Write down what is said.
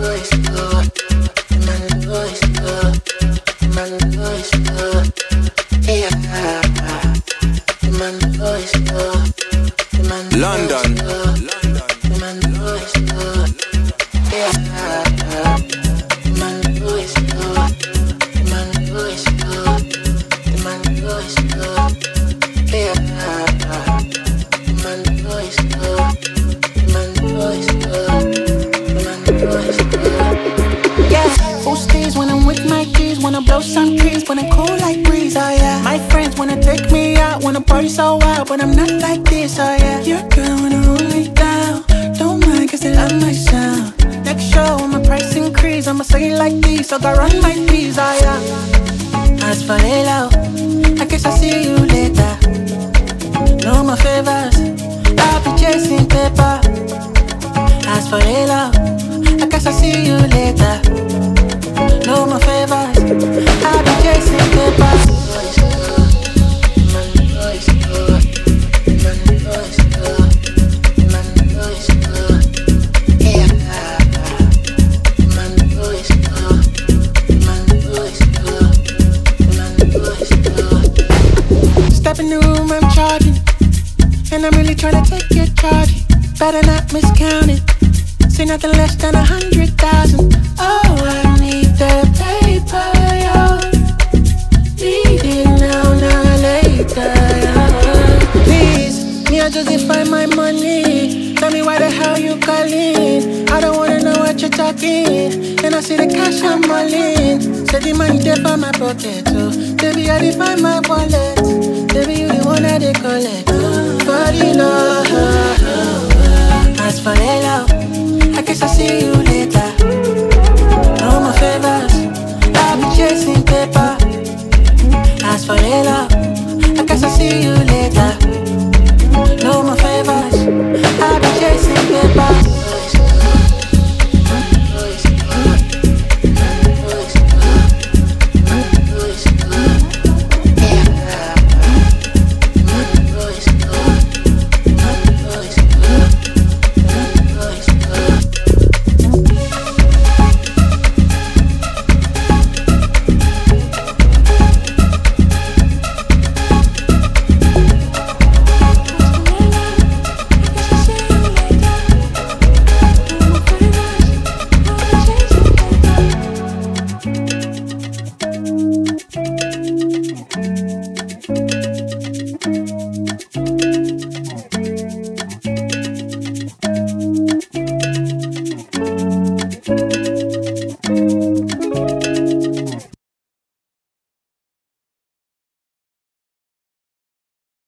London. Wanna blow some trees, wanna cool like breeze, oh yeah. My friends wanna take me out, wanna party so wild, but I'm not like this, oh yeah. Your girl wanna hold me down, don't mind cause they love my sound. Next show, when my price increase, I'ma say it like this, so go run my peas, oh yeah. As for the love, I guess I'll see you later. No more favors, I'll be chasing paper. As for the love, I guess I'll see you later. No more favors, I'll be chasing paper. Step in the room, I'm charging, and I'm really trying to take your charge. Better not miscount it, say nothing less than 100,000. Oh, I need the paper, yo. Need it now, not later, yo. Please, me, I just find my money. Tell me why the hell you calling. I don't wanna know what you're talking. And I see the cash I'm rolling. Say the money there by my pocket, so baby, I find my wallet. Baby, you the one that they collect. For the love, as for the love, I guess I'll see you later. No more favors, I'll be chasing paper. As for the love, I guess I'll see you later.